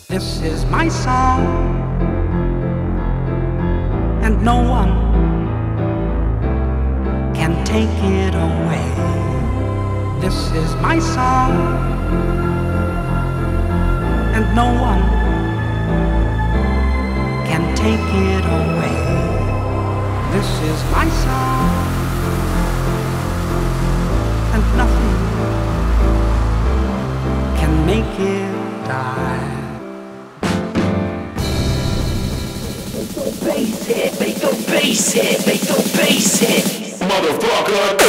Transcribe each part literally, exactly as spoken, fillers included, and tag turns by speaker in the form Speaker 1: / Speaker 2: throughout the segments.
Speaker 1: This is my song, and no one can take it away. This is my song, and no one can take it away. This is my song, and nothing can make it die.
Speaker 2: Bass it, make go bass it, make go bass it,
Speaker 3: motherfucker.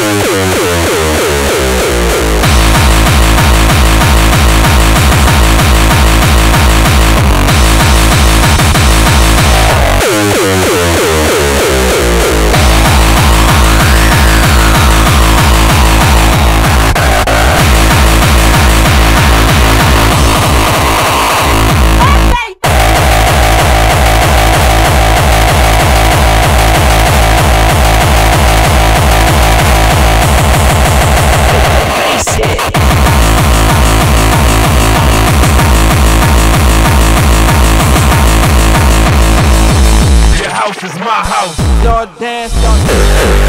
Speaker 4: This is my house.
Speaker 3: Y'all dance, y'all dance.